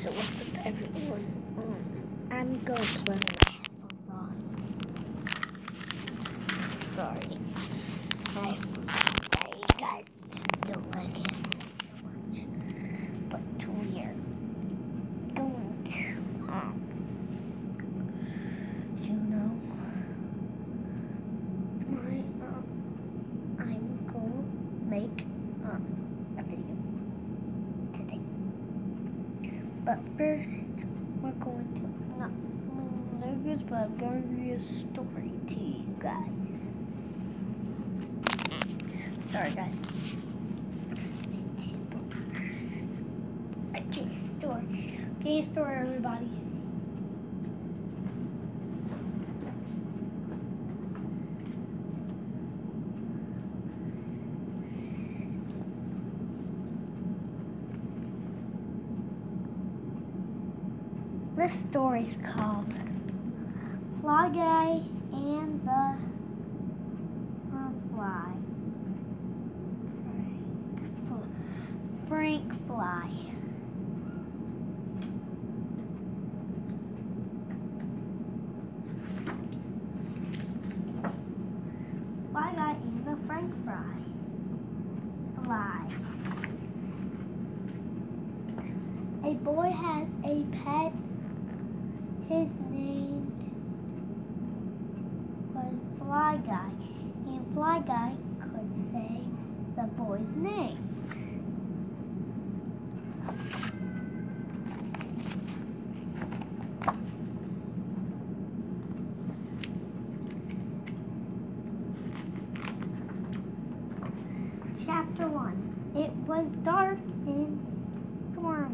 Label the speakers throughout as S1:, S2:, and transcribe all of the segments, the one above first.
S1: So what's up, everyone? I'm gonna play my headphones off. Sorry, I forgot that you guys don't like headphones so much. But we are going to, I'm going to make a video today. But first, we're going to, but I'm going to read a story to you guys. Sorry, guys. I can't store everybody. This story's called Fly Guy and the Fly. Frank Fly. Fly Guy and the Frank Fly. A boy had a pet. His name was Fly Guy, and Fly Guy could say the boy's name. Chapter 1. It was dark and stormy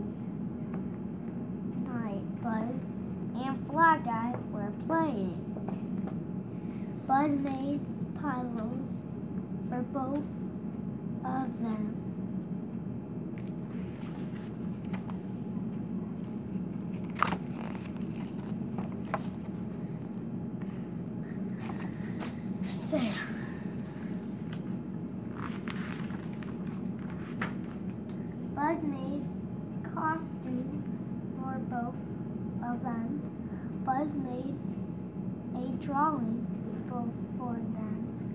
S1: night. Buzz and Fly Guy were playing. Buzz made pillows for both of them. There. Buzz made costumes for both of them. Buzz made a drawing book for them.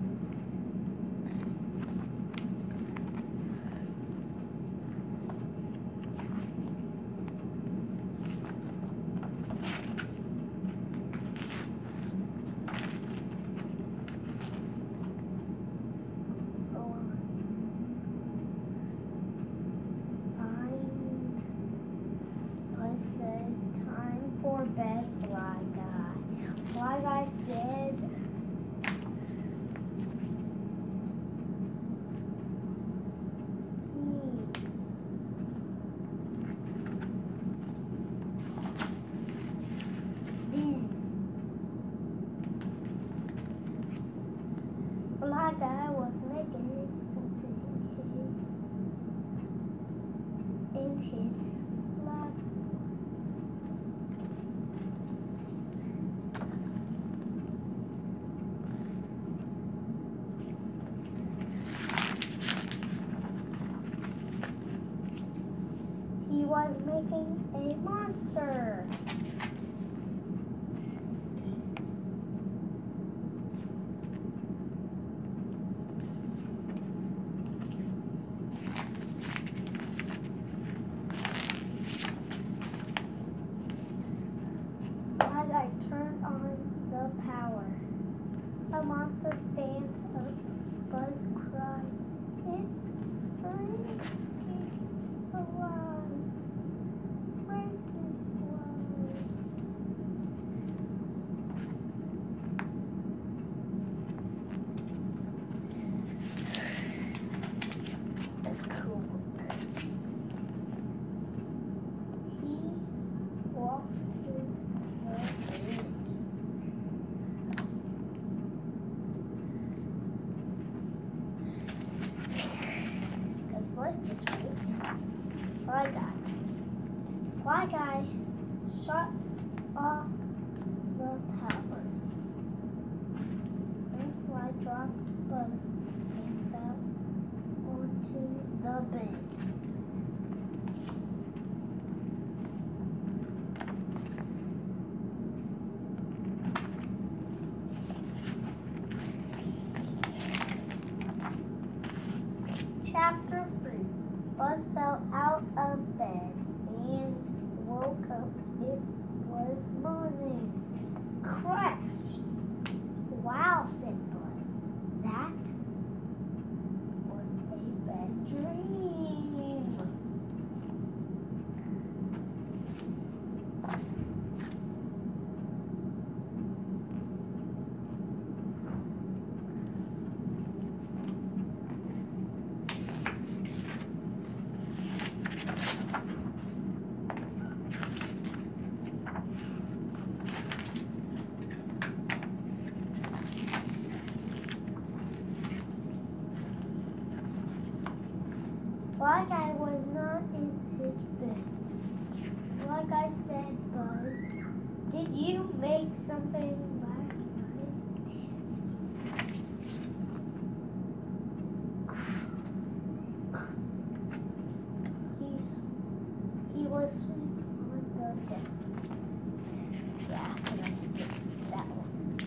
S1: Said, time for bed, Fly Guy. Fly Guy said, please. Fly Guy was making something in his lap. He was making a monster. As I turned on the power, the monster stand up. Buzz cried, "It's Frankie Fly! Frankie Fly!" That's cool. He walked to the bridge. This week, Fly Guy. Fly Guy shut off the power. Frank Fly dropped Buzz and fell onto the bed. like I said, Buzz, did you make something last night? He was on the desk. Yeah, I'm gonna skip that one.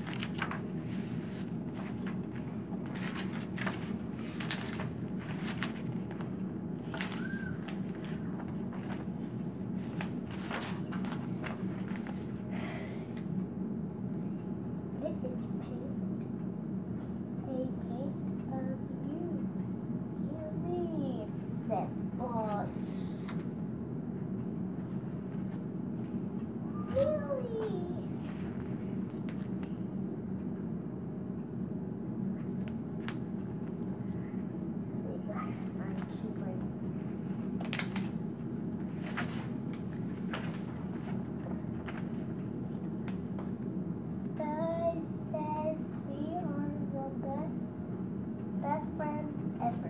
S1: Seth, really? See guys, I keep writing this. Guys said we are the best friends ever.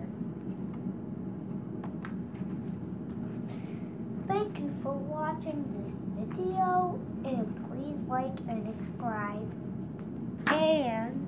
S1: Thank you for watching this video, and please like and subscribe, and